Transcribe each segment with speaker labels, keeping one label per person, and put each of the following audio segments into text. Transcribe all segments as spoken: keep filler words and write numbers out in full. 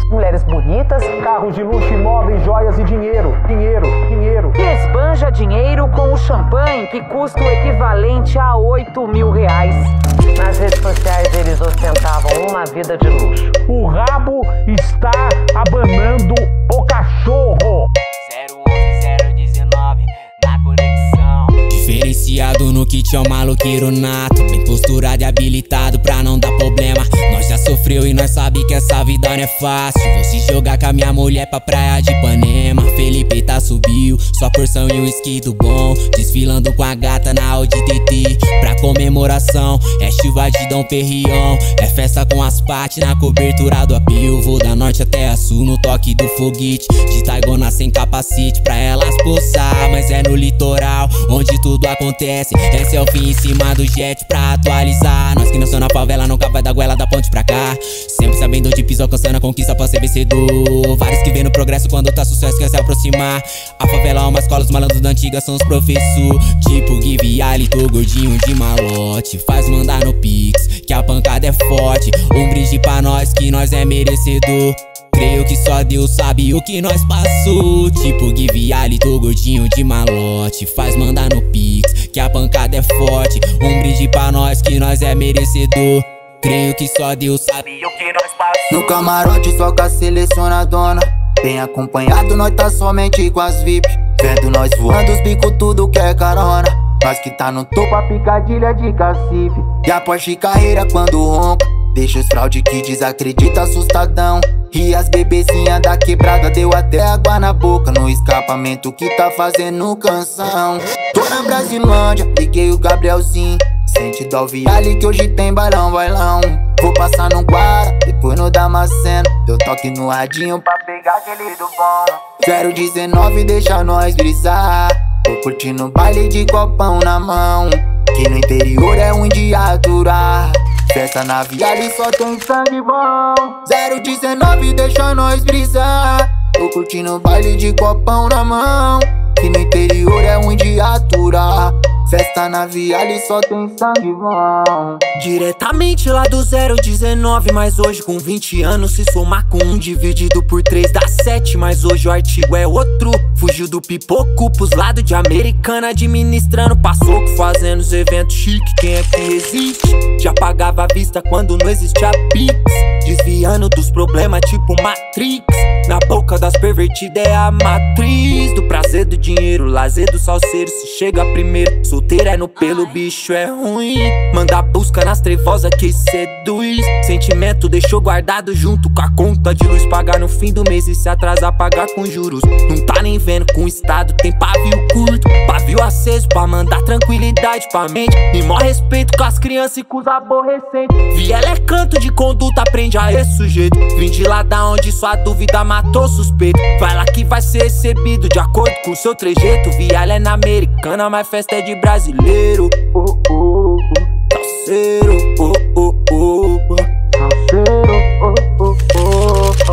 Speaker 1: Mulheres bonitas, carros de luxo, imóveis, joias e dinheiro, dinheiro, dinheiro.
Speaker 2: E esbanja dinheiro com o champanhe que custa o equivalente a oito mil reais.
Speaker 3: Nas redes sociais eles ostentavam uma vida de luxo.
Speaker 1: O rabo está abanando o cachorro.
Speaker 4: zero onze zero dezenove na conexão.
Speaker 5: Diferenciado no kit é um maloqueiro nato, bem posturado e habilitado pra não dar problema. Nós já sofreu e nós sabe que essa vida não é fácil. Vou se jogar com a minha mulher pra praia de Ipanema. Felipe tá subiu, só porção e um esquido bom. Desfilando com a gata na Audi T T. Pra comemoração, é chuva de Dom Perrion. É festa com as pates na cobertura do apio. Vou da norte até a sul no toque do foguete. De Taigona sem capacete pra elas poçar. Mas é no litoral onde tudo acontece. É selfie em cima do jet pra atualizar. Nós que não somos na favela nunca vai dar goela da ponte pra cá. Sempre sabendo onde pisa, alcançando a conquista pra ser vencedor. Vários que vê no progresso quando tá sucesso quer se aproximar. A favela é uma escola, os malandros da antiga são os professor. Tipo Give Ali, tô gordinho de malote. Faz mandar no Pix, que a pancada é forte. Um brinde pra nós que nós é merecedor. Creio que só Deus sabe o que nós passou. Tipo Give Ali, tô gordinho de malote. Faz mandar no Pix, que a pancada é forte. Um brinde pra nós que nós é merecedor. Creio que só Deus sabe o que nós passou.
Speaker 6: No camarote só com a selecionadona. Bem acompanhado, nós tá somente com as V I P. Vendo nós voando os bicos, tudo que é carona. Nós que tá no topo, a picadilha de cacife. E a Porsche carreira quando ronca. Deixa os fraude que desacredita assustadão. E as bebezinhas da quebrada deu até água na boca. No escapamento que tá fazendo canção. Tô na Brasilândia, liguei o Gabrielzinho. Sente do Alviale que hoje tem bailão, bailão. Vou passar no Guara, depois no Damasceno. Deu toque no radinho pra pegar aquele do bom. zero dezenove deixa nós brisar. Tô curtindo baile de copão na mão. Que no interior é um dia aturar. Festa na Viale só tem sangue bom. zero dezenove deixa nós brisar. Tô curtindo baile de copão na mão. Que no interior é um dia aturar. Festa na Viale só tem sangue bom.
Speaker 7: Diretamente lá do zero dezenove. Mas hoje com vinte anos se somar com um dividido por três dá sete. Mas hoje o artigo é outro. Fugiu do pipoco pros lados de Americana. Administrando paçoco, fazendo os eventos chique. Quem é que existe? Já pagava a vista quando não existia Pix. Desviando dos problemas tipo Matrix. Na boca das pervertidas é a matriz do prazer do dinheiro, lazer do salseiro. Se chega primeiro, solteiro é no pelo, bicho é ruim. Manda busca nas trevosas que seduz. Sentimento deixou guardado junto com a conta de luz. Pagar no fim do mês e se atrasar pagar com juros. Não tá nem vendo com o estado tem pavio curto. Pavio aceso pra mandar tranquilidade pra mente. E maior respeito com as crianças e com os aborrecentes. Viela é canto de conduta, aprende a esse sujeito. Vim de lá da onde sua dúvida matou suspeito. Vai lá que vai ser recebido de acordo com seu trejeito. Viala é na Americana, mas festa é de brasileiro. Oh, oh, oh, salseiro. Oh, oh, oh, oh, salseiro. Oh, oh, oh,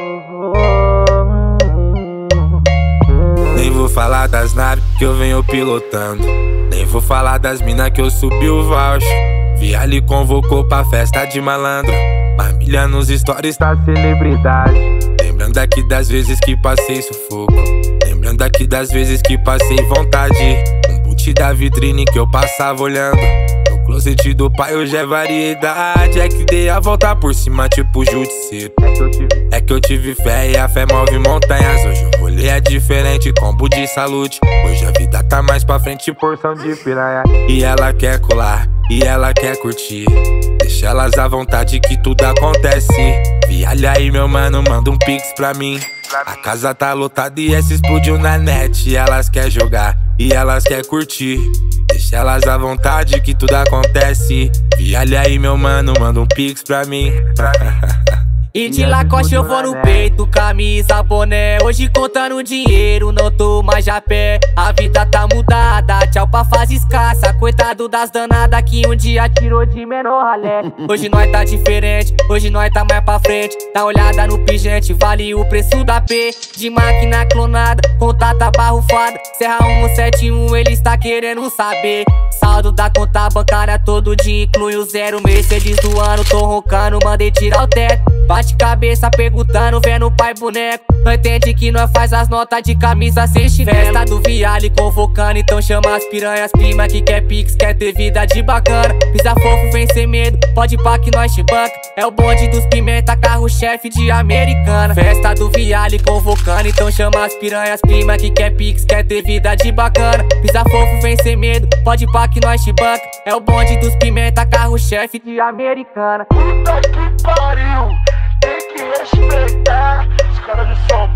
Speaker 8: oh. Nem vou falar das naves que eu venho pilotando. Nem vou falar das minas que eu subi o voucher. Viale convocou pra festa de malandro. Família nos stories tá celebridade. Lembrando aqui das vezes que passei sufoco. Lembrando aqui das vezes que passei vontade. Um boot da vitrine que eu passava olhando. No closet do pai hoje é variedade. É que dei a volta por cima tipo judiceiro. É que eu tive fé e a fé move montanhas. Hoje o rolê é diferente, combo de salute. Hoje a vida tá mais pra frente, porção de piranha. E ela quer colar, e ela quer curtir. Deixa elas à vontade que tudo acontece. Vialha aí meu mano, manda um pix pra mim. A casa tá lotada e essa explodiu na net. E elas quer jogar, e elas quer curtir. Deixa elas à vontade que tudo acontece. Vialha aí meu mano, manda um pix pra mim.
Speaker 4: E de Lacoste eu vou no peito, camisa, boné. Hoje contando dinheiro, não tô mais de a pé. A vida tá mudada, tchau pra fase escassa. Coitado das danadas que um dia tirou de menor ralé. Hoje nós tá diferente, hoje nós tá mais pra frente. Dá olhada no pingente, vale o preço da P. De máquina clonada, contata barrufada. Serra um sete um, ele está querendo saber. Saldo da conta bancária todo dia inclui o zero. Mercedes do ano, tô roncando, mandei tirar o teto. Bate cabeça perguntando, vendo o pai boneco. Não entende que nós faz as notas de camisa sem chinelo. Festa do Viale convocando, então chama as piranhas, prima que quer pix, quer ter vida de bacana. Pisa fofo, vem sem medo, pode pá que nós te banca. É o bonde dos pimenta, carro-chefe de Americana. Festa do Viale convocando, então chama as piranhas, prima que quer pix, quer ter vida de bacana. Pisa fofo, vem sem medo, pode pá que nós te banca. É o bonde dos pimenta, carro-chefe de Americana.
Speaker 9: Puta que pariu, tem que respeitar os caras de São